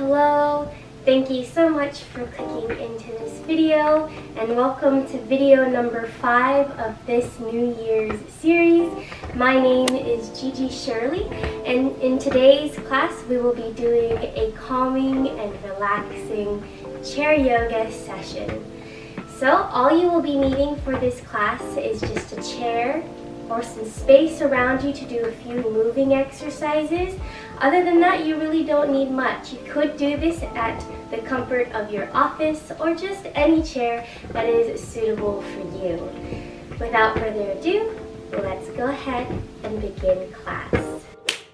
Hello, thank you so much for clicking into this video and welcome to video number 5 of this New Year's series. My name is GiGi Shirley and in today's class we will be doing a calming and relaxing chair yoga session. So all you will be needing for this class is just a chair or some space around you to do a few moving exercises. Other than that, you really don't need much. You could do this at the comfort of your office or just any chair that is suitable for you. Without further ado, let's go ahead and begin class.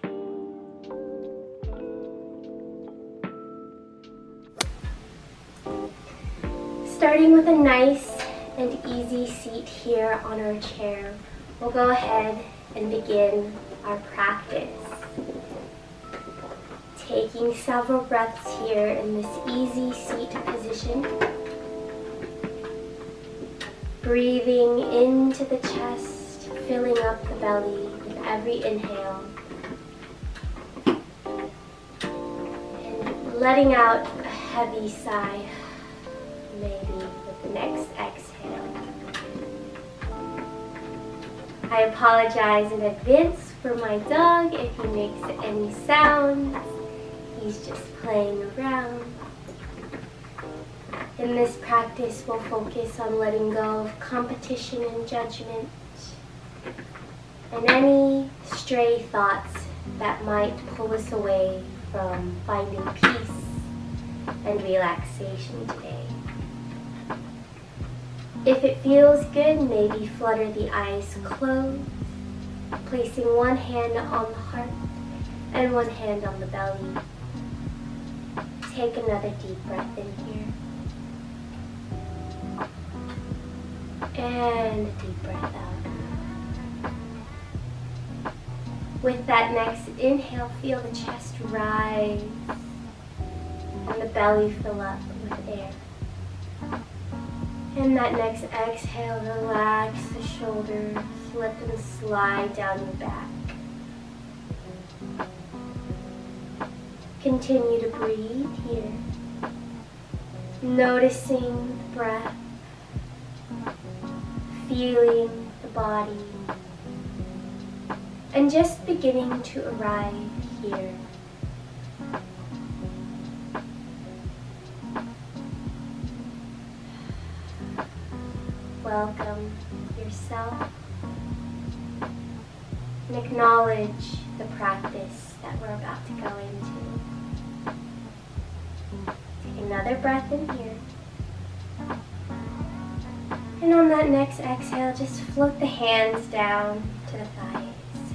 Starting with a nice and easy seat here on our chair, we'll go ahead and begin our practice. Taking several breaths here in this easy seat position. Breathing into the chest, filling up the belly with every inhale. And letting out a heavy sigh, maybe with the next exhale. I apologize in advance for my dog if he makes any sounds. He's just playing around. In this practice, we'll focus on letting go of competition and judgment and any stray thoughts that might pull us away from finding peace and relaxation today. If it feels good, maybe flutter the eyes closed, placing one hand on the heart and one hand on the belly. Take another deep breath in here. And a deep breath out. With that next inhale, feel the chest rise and the belly fill up with air. And that next exhale, relax the shoulders, let them slide down your back. Continue to breathe here, noticing the breath, feeling the body, and just beginning to arrive here. Welcome yourself and acknowledge the practice that we're about to go into. Take another breath in here. And on that next exhale, just float the hands down to the thighs.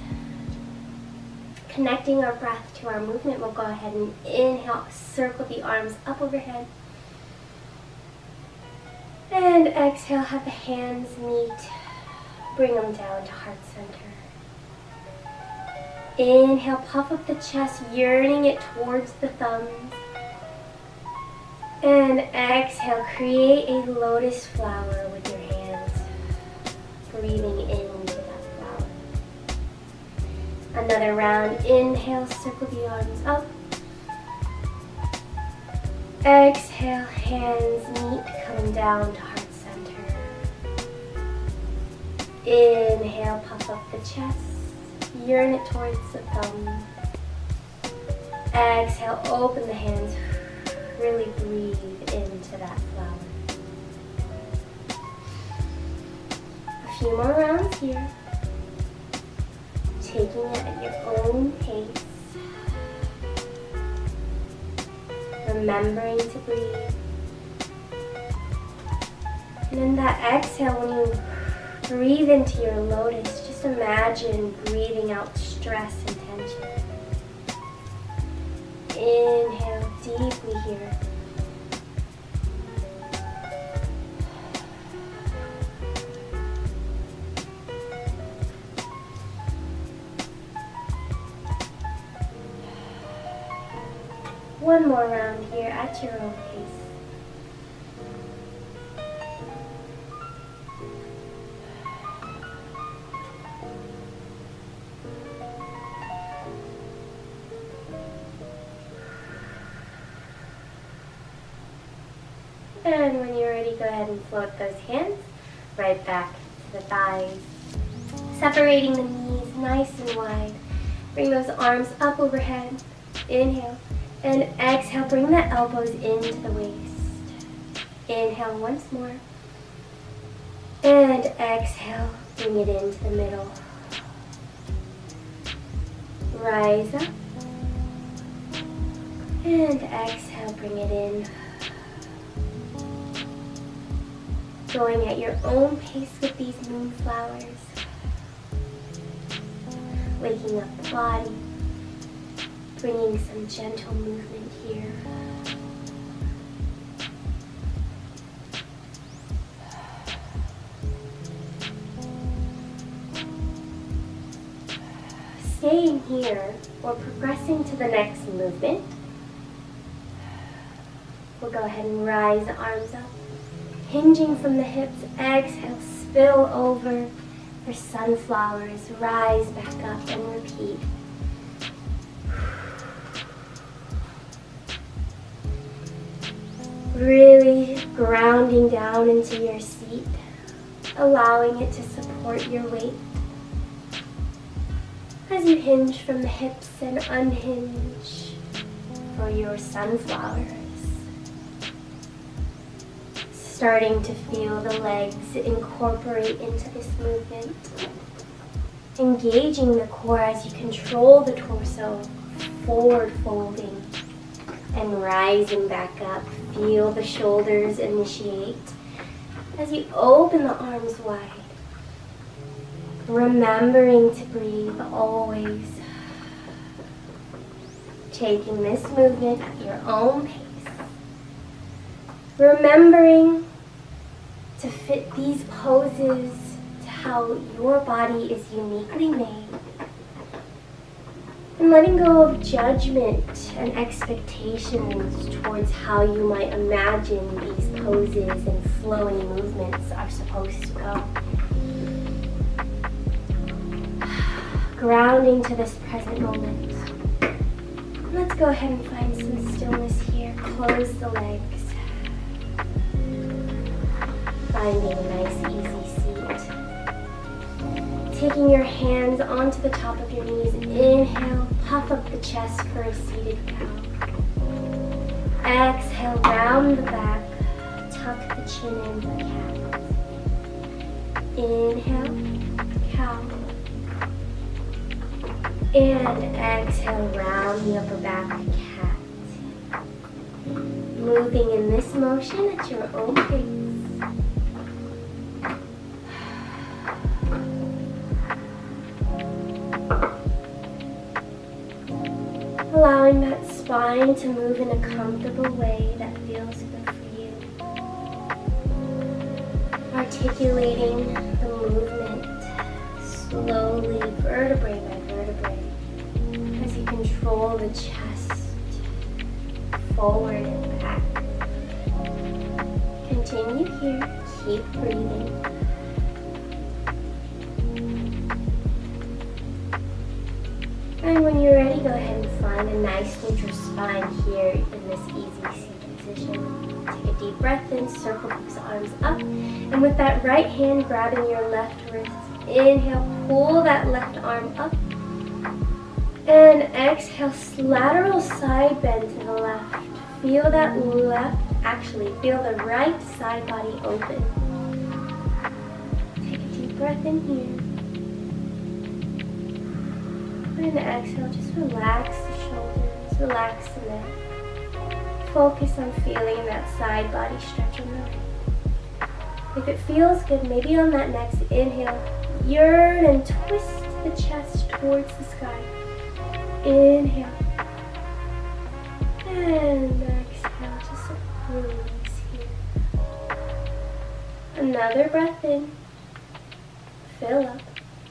Connecting our breath to our movement, we'll go ahead and inhale, circle the arms up overhead. And exhale, have the hands meet, bring them down to heart center. Inhale, puff up the chest, yearning it towards the thumbs. And exhale, create a lotus flower with your hands, breathing into that flower. Another round, inhale, circle the arms up. Exhale, hands meet, coming down to heart center. Inhale, puff up the chest, yearn it towards the thumb. Exhale, open the hands, really breathe into that flower. A few more rounds here, taking it at your own pace. Remembering to breathe. And in that exhale, when you breathe into your lotus, just imagine breathing out stress and tension. Inhale deeply here. One more round here at your own pace. And when you're ready, go ahead and float those hands right back to the thighs. Separating the knees nice and wide. Bring those arms up overhead. Inhale. And exhale, bring the elbows into the waist. Inhale once more. And exhale, bring it into the middle. Rise up. And exhale, bring it in. Going at your own pace with these moonflowers. Waking up the body. Bringing some gentle movement here. Staying here or progressing to the next movement. We'll go ahead and rise the arms up. Hinging from the hips, exhale, spill over for sunflowers. Rise back up and repeat. Really grounding down into your seat, allowing it to support your weight. As you hinge from the hips and unhinge for your sunflowers. Starting to feel the legs incorporate into this movement. Engaging the core as you control the torso, forward folding and rising back up. Feel the shoulders initiate as you open the arms wide. Remembering to breathe always. Taking this movement at your own pace. Remembering to fit these poses to how your body is uniquely made. And letting go of judgment and expectations towards how you might imagine these poses and flowing movements are supposed to go. Grounding to this present moment. Let's go ahead and find some stillness here. Close the legs. Finding a nice easy seat. Taking your hands onto the top of your knees. Inhale, puff up the chest for a seated cow. Exhale, round the back. Tuck the chin in for cat. Inhale, cow. And exhale, round the upper back, cat. Moving in this motion at your own pace. Allowing that spine to move in a comfortable way that feels good for you. Articulating the movement slowly, vertebrae by vertebrae, as you control the chest forward and back. Continue here, keep breathing. And when you're ready, go ahead and find a nice neutral spine here in this easy seated position. Take a deep breath in, circle those arms up. And with that right hand grabbing your left wrist, inhale, pull that left arm up. And exhale, lateral side bend to the left. Feel that feel the right side body open. Take a deep breath in here. And exhale, just relax the shoulders, relax the neck. Focus on feeling that side body stretch on the right. If it feels good, maybe on that next inhale, yearn and twist the chest towards the sky. Inhale. And exhale, just release here. Another breath in. Fill up.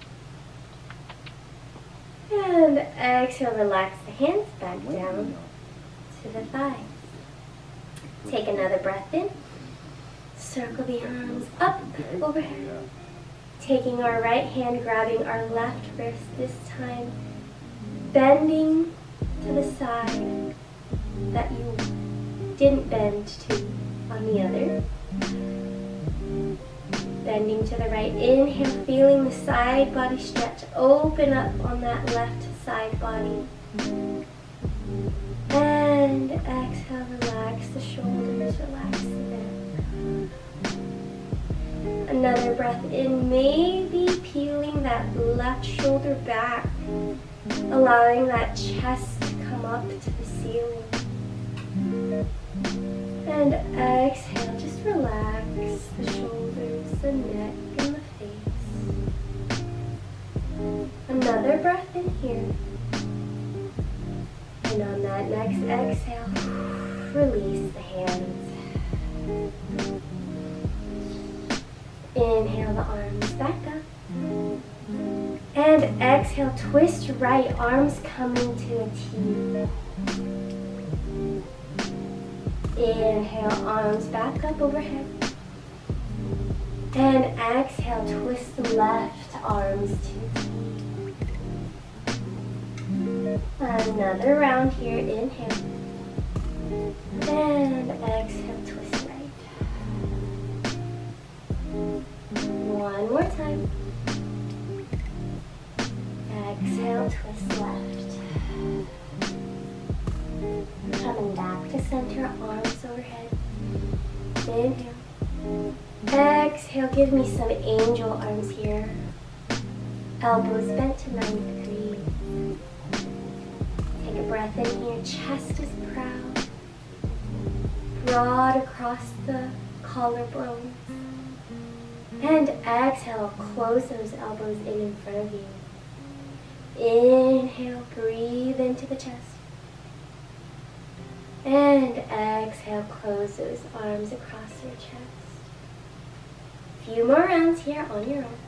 And exhale, relax the hands back down to the thighs. Take another breath in. Circle the arms up, overhead. Taking our right hand, grabbing our left wrist this time. Bending to the side that you didn't bend to On the other. Bending to the right. Inhale, feeling the side body stretch. Open up on that left side body. And exhale, relax the shoulders, relax the neck. Another breath in, maybe peeling that left shoulder back, allowing that chest to come up to the ceiling. And exhale, just relax the shoulders, the neck, and the face. Another breath in here. And on that next exhale, release the hands. Inhale the arms back up. And exhale, twist right, arms coming to a T. Inhale, arms back up overhead. And exhale, twist left arms to T. Another round here, inhale. And exhale, twist right. One more time. Exhale, twist left. Coming back to center, arms overhead. Inhale. Exhale, give me some angel arms here. Elbows bent to 90 degrees. Take a breath in here, chest is proud. Broad across the collarbones. And exhale, close those elbows in front of you. Inhale, breathe into the chest. And exhale, close those arms across your chest. Few more rounds here on your own.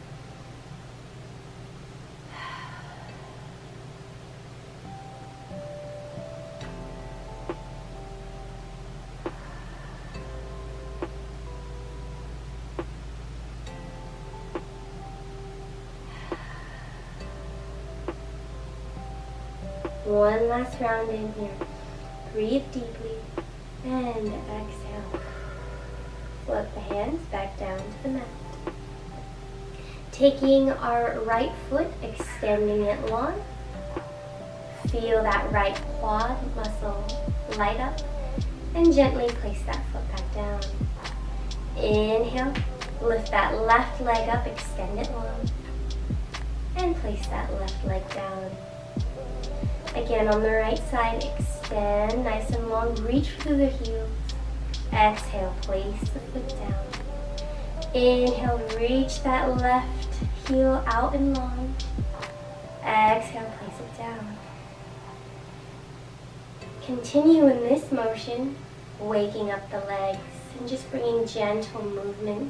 One last round in here. Breathe deeply and exhale. Flip the hands back down to the mat. Taking our right foot, extending it long. Feel that right quad muscle light up and gently place that foot back down. Inhale, lift that left leg up, extend it long, and place that left leg down. Again, on the right side, extend nice and long, reach through the heels. Exhale, place the foot down. Inhale, reach that left heel out and long. Exhale, place it down. Continue in this motion, waking up the legs and just bringing gentle movements.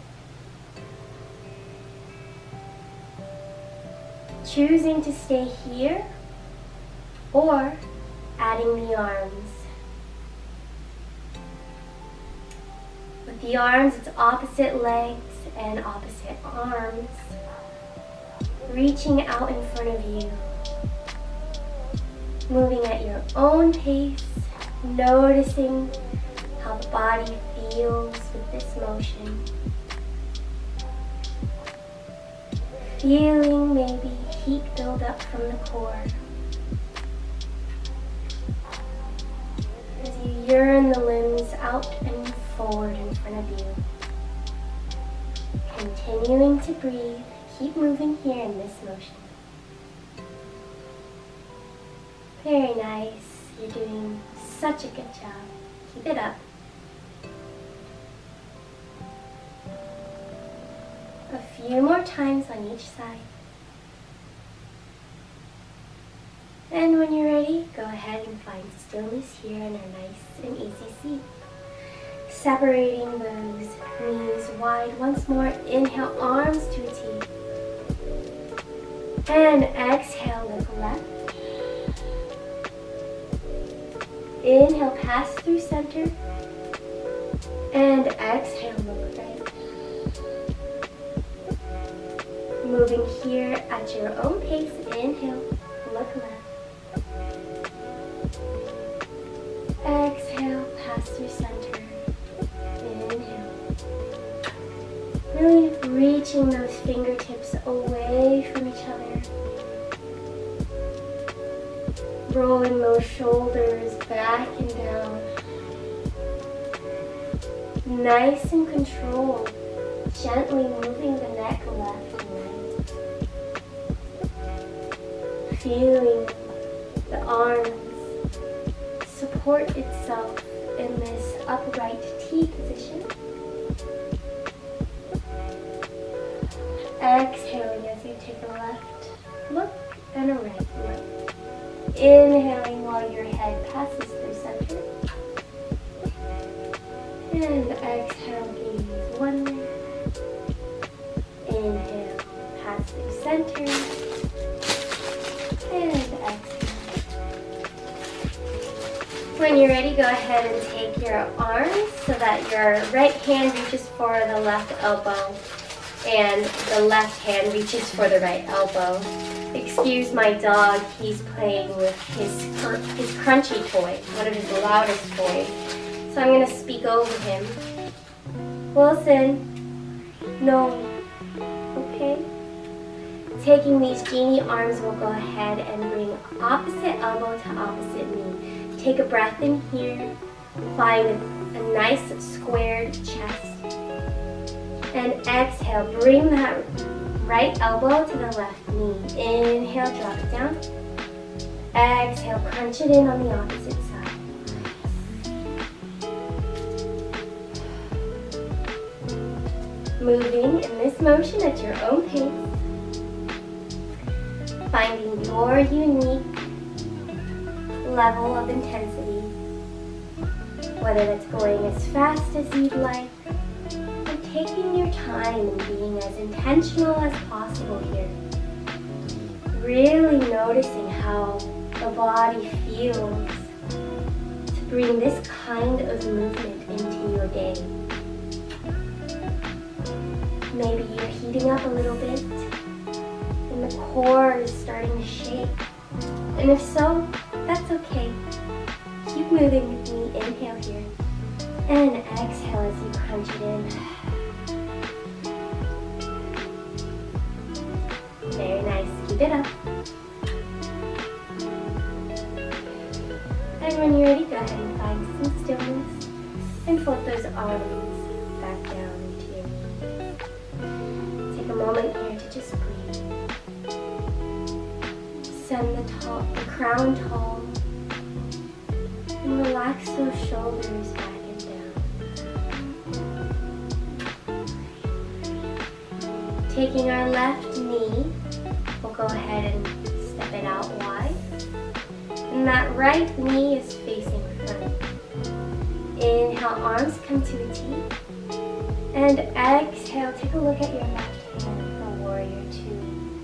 Choosing to stay here, or adding the arms. With the arms, it's opposite legs and opposite arms. Reaching out in front of you. Moving at your own pace, noticing how the body feels with this motion. Feeling maybe heat build up from the core. Yearn the limbs out and forward in front of you. Continuing to breathe, keep moving here in this motion. Very nice, you're doing such a good job. Keep it up. A few more times on each side. And when you're ready, go ahead and find stillness here in our nice and easy seat. Separating those knees wide once more. Inhale, arms to a T. And exhale, look left. Inhale, pass through center. And exhale, look right. Moving here at your own pace. Inhale, look left. Exhale, pass through center. Really reaching those fingertips away from each other. Rolling those shoulders back and down. Nice and controlled. Gently moving the neck left and right. Feeling the arms support itself in this upright T position. Exhaling as you take a left look and a right look. Inhaling while your head passes through center. And exhale, gaze one way. Inhale, pass through center. And exhale. When you're ready, go ahead and take your arms so that your right hand reaches for the left elbow and the left hand reaches for the right elbow. Excuse my dog, he's playing with his crunchy toy, one of his loudest toys. So I'm going to speak over him. Wilson, no, okay? Taking these genie arms, we'll go ahead and bring opposite elbow to opposite knee. Take a breath in here, find a nice squared chest. And exhale, bring that right elbow to the left knee. Inhale, drop it down. Exhale, crunch it in on the opposite side. Moving in this motion at your own pace. Finding your unique level of intensity. Whether that's going as fast as you'd like, taking your time and being as intentional as possible here. Really noticing how the body feels to bring this kind of movement into your day. Maybe you're heating up a little bit and the core is starting to shake. And if so, that's okay. Keep moving with me. Inhale here. And exhale as you crunch it in. Very nice. Keep it up. And when you're ready, go ahead and find some stillness and fold those arms back down into your knees. Take a moment here to just breathe. Send the crown tall. And relax those shoulders back and down. Taking our left knee, we'll go ahead and step it out wide. And that right knee is facing front. Inhale, arms come to a T. And exhale, take a look at your left hand for warrior two.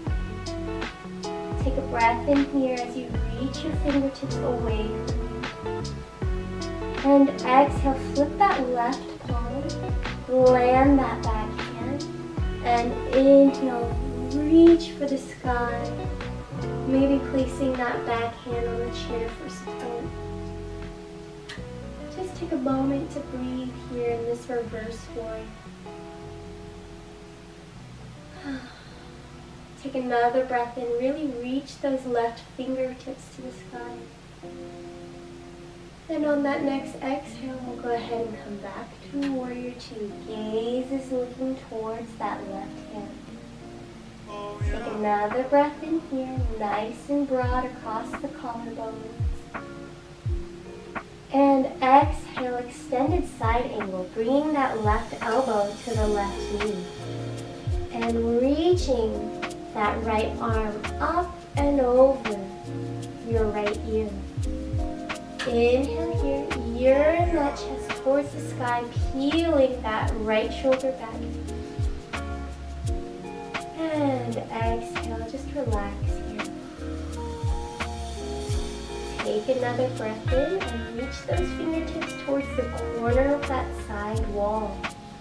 Take a breath in here as you reach your fingertips away from you. And exhale, flip that left palm, land that back hand. And inhale, reach for the sky. Maybe placing that back hand on the chair for support. Just take a moment to breathe here in this reverse warrior. Take another breath in, really reach those left fingertips to the sky. And on that next exhale, we'll go ahead and come back to warrior two. Gaze is looking towards that left hand. Take another breath in here, nice and broad across the collarbones. And exhale, extended side angle, bringing that left elbow to the left knee. And reaching that right arm up and over your right ear. Inhale here, yearn that chest towards the sky, peeling that right shoulder back. And exhale, just relax here. Take another breath in and reach those fingertips towards the corner of that side wall.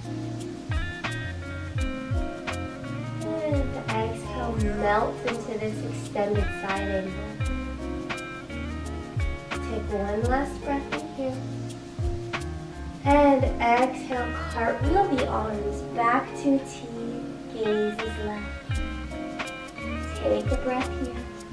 And exhale, melt into this extended side angle. Take one last breath in here. And exhale, cartwheel the arms back to T, gaze is left. Take a breath here.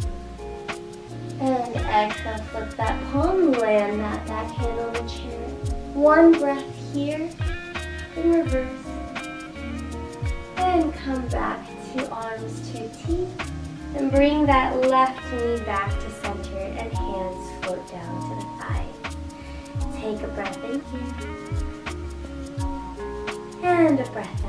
And exhale, flip that palm, land that backhand on the chair. One breath here, in reverse. And come back to arms to T. And bring that left knee back to center and hands float down to the thigh. Take a breath in here. And a breath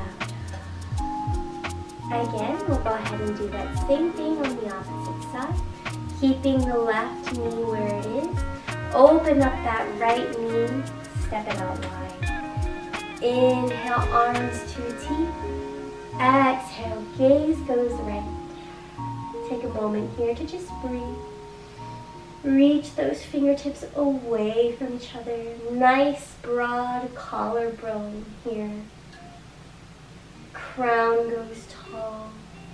out. Again, we'll go ahead and do that same thing on the opposite side. Keeping the left knee where it is. Open up that right knee, step it out wide. Inhale, arms to T. Exhale, gaze goes right. Take a moment here to just breathe. Reach those fingertips away from each other. Nice broad collarbone here. Crown goes tall.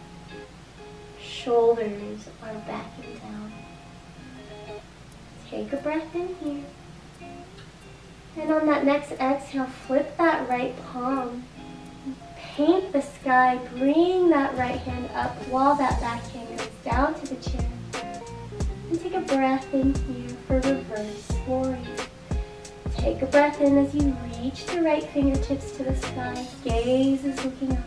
Shoulders are backing down. Take a breath in here. And on that next exhale, flip that right palm. Paint the sky, bring that right hand up while that back hand goes down to the chair. And take a breath in here for reverse warrior. Take a breath in as you reach the right fingertips to the sky. Gaze is looking up.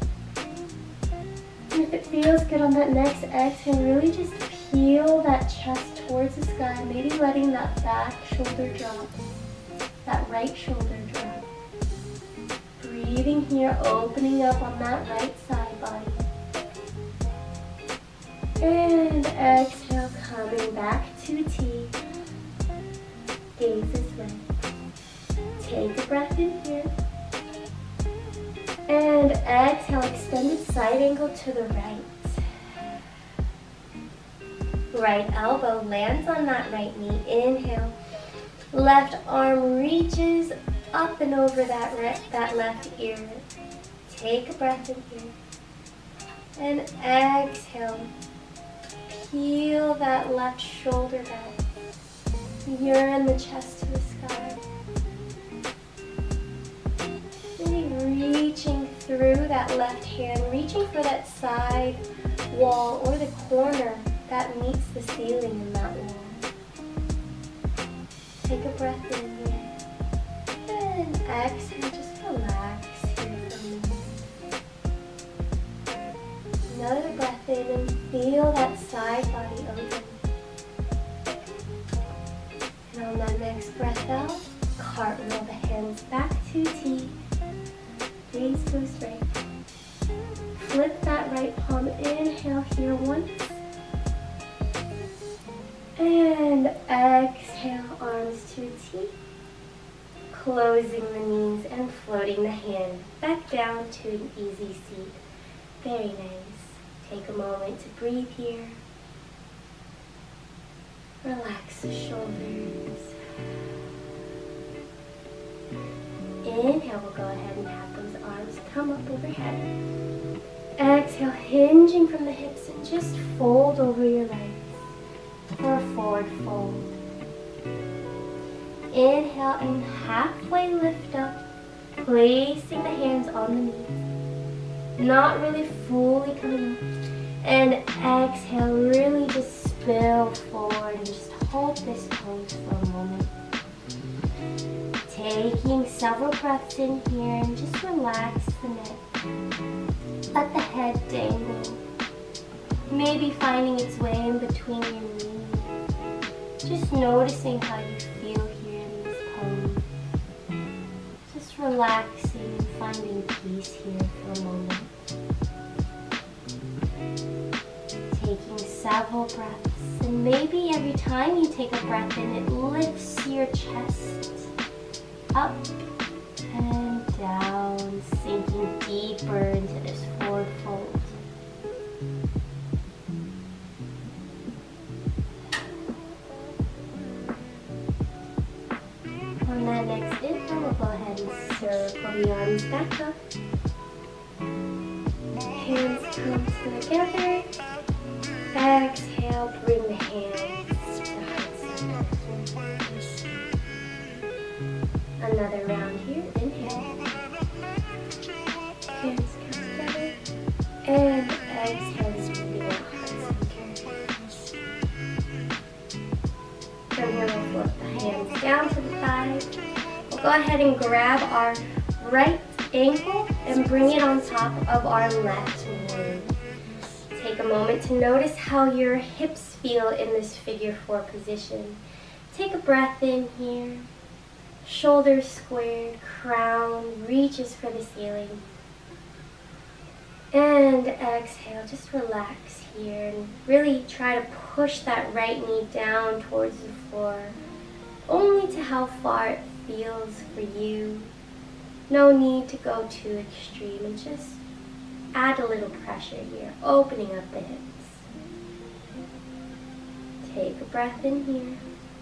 And if it feels good on that next exhale, really just peel that chest towards the sky, maybe letting that back shoulder drop, that right shoulder drop. Breathing here, opening up on that right side body. And exhale, coming back to T. Gaze is right. Take a breath in here. And exhale, extended side angle to the right. Right elbow lands on that right knee. Inhale. Left arm reaches up and over that left ear. Take a breath in here. And exhale. Peel that left shoulder back. Yearn the chest to the sky. Really reaching through that left hand, reaching for that side wall or the corner that meets the ceiling in that wall. Take a breath in here. And exhale, just relax here for a moment. Another breath in and feel that side body open. And on that next breath out, cartwheel the hands back to T. Gaze goes right. Flip that right palm, inhale here once. And exhale, arms to T. Closing the knees and floating the hand back down to an easy seat. Very nice. Take a moment to breathe here. Relax the shoulders. Inhale, we'll go ahead and have those arms come up overhead. Exhale, hinging from the hips and just fold over your legs for a forward fold. Inhale and halfway lift up, placing the hands on the knees. Not really fully coming up. And exhale, really just spill forward and just hold this pose for a moment. Taking several breaths in here and just relax the neck. Let the head dangle. Maybe finding its way in between your knees. Just noticing how you feel here in this pose. Just relaxing, finding peace here for a moment. Taking several breaths, and maybe every time you take a breath in, it lifts your chest up and down, sinking deeper into this forward fold. On that next inhale, we'll go ahead and circle the arms back up. Hands come together. Exhale, bring the hands to the heart center. Another round here. Inhale. Hands come together. And exhale, moving out heart center. From here, we'll flip the hands down to the thighs. We'll go ahead and grab our right ankle and bring it on top of our left knee. Take a moment to notice how your hips feel in this figure 4 position. Take a breath in here. Shoulders squared, crown reaches for the ceiling. And exhale, just relax here and really try to push that right knee down towards the floor, only to how far it feels for you. No need to go too extreme, and just add a little pressure here, opening up the hips. Take a breath in here.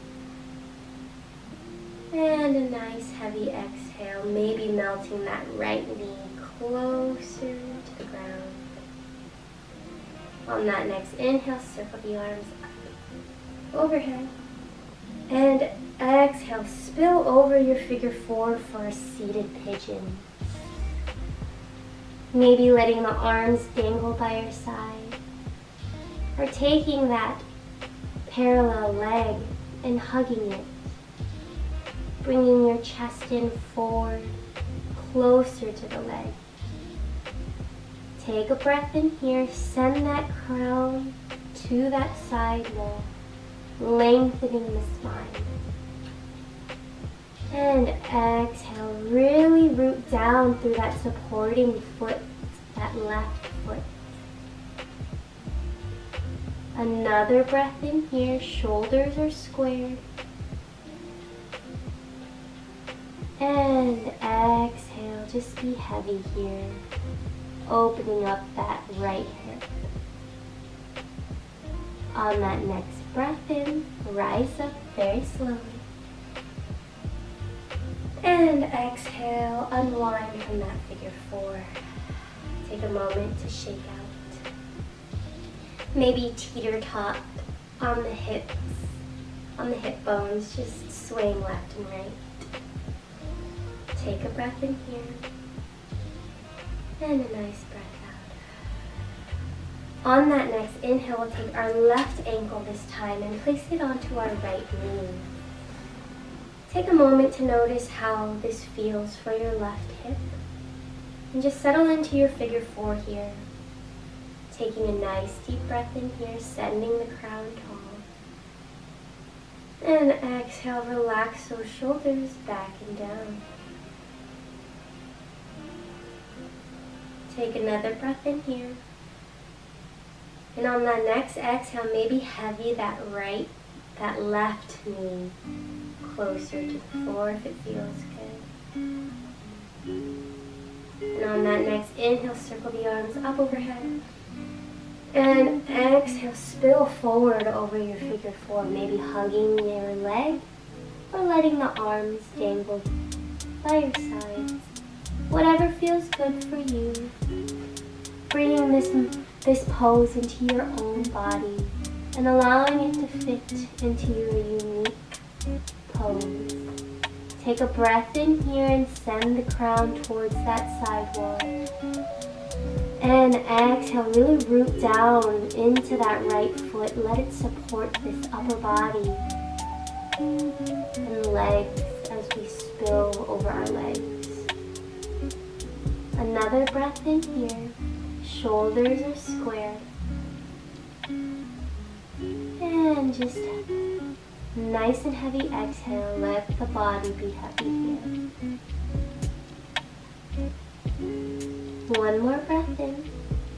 And a nice heavy exhale, maybe melting that right knee closer to the ground. On that next inhale, circle the arms up, overhead. And exhale, spill over your figure 4 for a seated pigeon. Maybe letting the arms dangle by your side. Or taking that parallel leg and hugging it. Bringing your chest in forward, closer to the leg. Take a breath in here, send that crown to that side wall, lengthening the spine. And exhale, really root down through that supporting foot, that left foot. Another breath in here, shoulders are squared. And exhale, just be heavy here, opening up that right hip. On that next breath in, rise up very slowly. And exhale, unwind from that figure 4. Take a moment to shake out. Maybe teeter-tot on the hips, on the hip bones, just swaying left and right. Take a breath in here, and a nice breath out. On that next inhale, we'll take our left ankle this time and place it onto our right knee. Take a moment to notice how this feels for your left hip, and just settle into your figure 4 here. Taking a nice deep breath in here, sending the crown tall. And exhale, relax those shoulders back and down. Take another breath in here. And on that next exhale, maybe heavy that left knee closer to the floor if it feels good. And on that next inhale, circle the arms up overhead. And exhale, spill forward over your figure 4, maybe hugging your leg or letting the arms dangle by your sides. Whatever feels good for you. Bringing this pose into your own body and allowing it to fit into your unique pose. Take a breath in here and send the crown towards that side wall. And exhale, really root down into that right foot. Let it support this upper body and legs as we spill over our legs. Another breath in here. Shoulders are squared. And just nice and heavy exhale. Let the body be heavy here. One more breath in.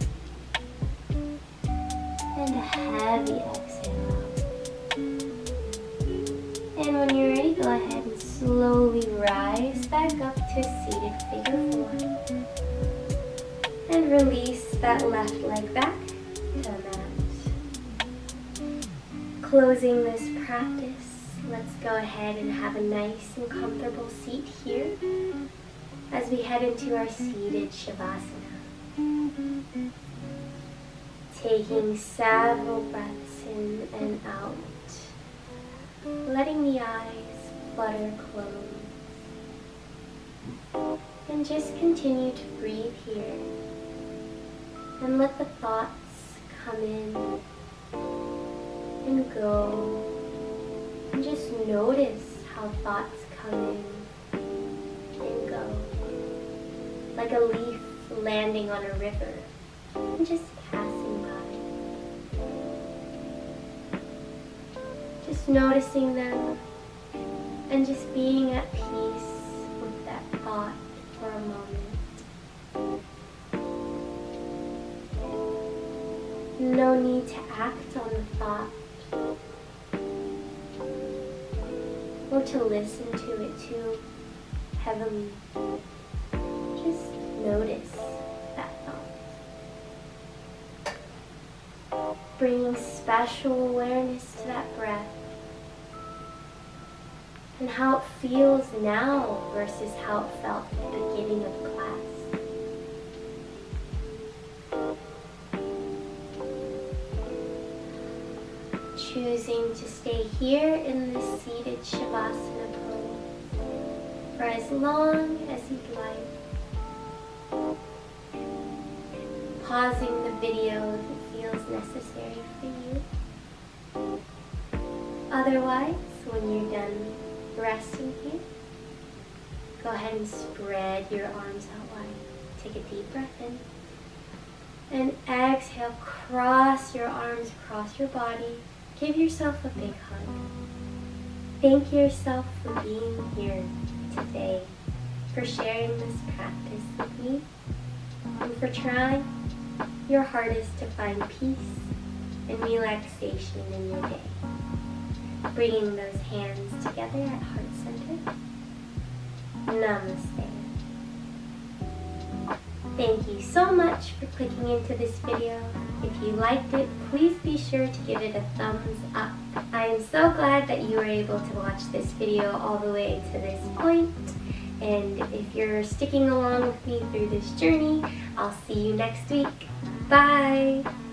And a heavy exhale out. And when you're ready, go ahead and slowly rise back up to seated figure 4. And release that left leg back to the mat. Closing this practice, let's go ahead and have a nice and comfortable seat here as we head into our seated Shavasana. Taking several breaths in and out, letting the eyes flutter close. And just continue to breathe here. And let the thoughts come in and go. And just notice how thoughts come in and go. Like a leaf landing on a river and just passing by. Just noticing them and just being at peace with that thought for a moment. No need to act on the thought or to listen to it too heavily. Just notice that thought. Bringing special awareness to that breath and how it feels now versus how it felt at the beginning of class. Choosing to stay here in this seated Shavasana pose for as long as you'd like. Pausing the video if it feels necessary for you. Otherwise, when you're done resting here, go ahead and spread your arms out wide. Take a deep breath in. And exhale, cross your arms across your body. Give yourself a big hug. Thank yourself for being here today, for sharing this practice with me, and for trying your hardest to find peace and relaxation in your day. Bringing those hands together at heart center. Namaste. Thank you so much for clicking into this video. If you liked it, please be sure to give it a thumbs up. I am so glad that you were able to watch this video all the way to this point. And if you're sticking along with me through this journey, I'll see you next week. Bye!